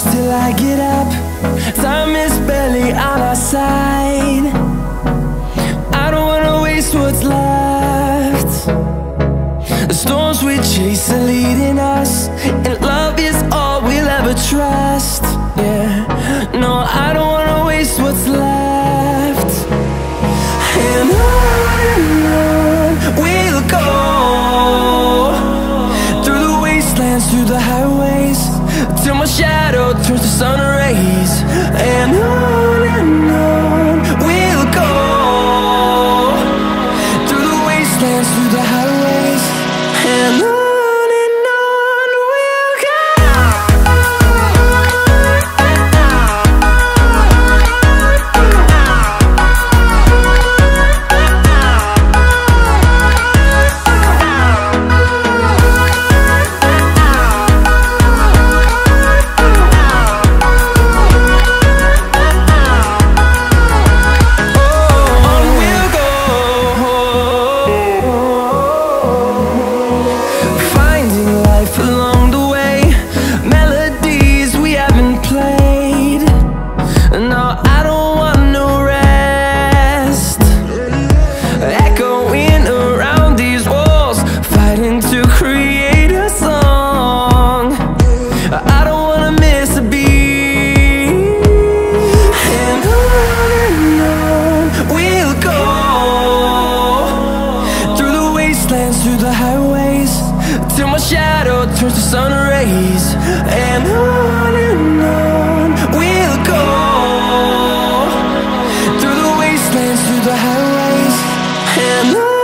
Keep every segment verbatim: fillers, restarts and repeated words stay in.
push till I get up. Time is barely on our side. I don't wanna waste what's left. The storms we chase are leading us, and love is all we'll ever trust. Yeah, no, I don't wanna waste what's left. And on and on we'll go, through the wastelands, through the highways, till my shadow turns to sun rays. And on and on we'll go, through the wastelands, through the highways, and on. Through the highways, till my shadow turns to sun rays. And on and on we'll go, through the wastelands, through the highways, and on.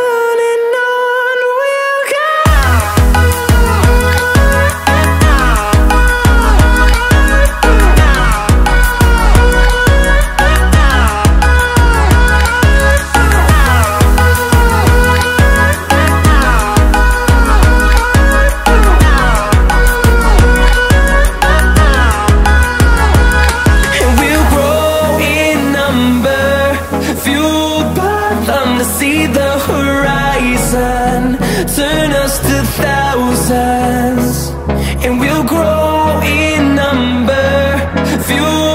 See the horizon turn us to thousands, and we'll grow in number, fuel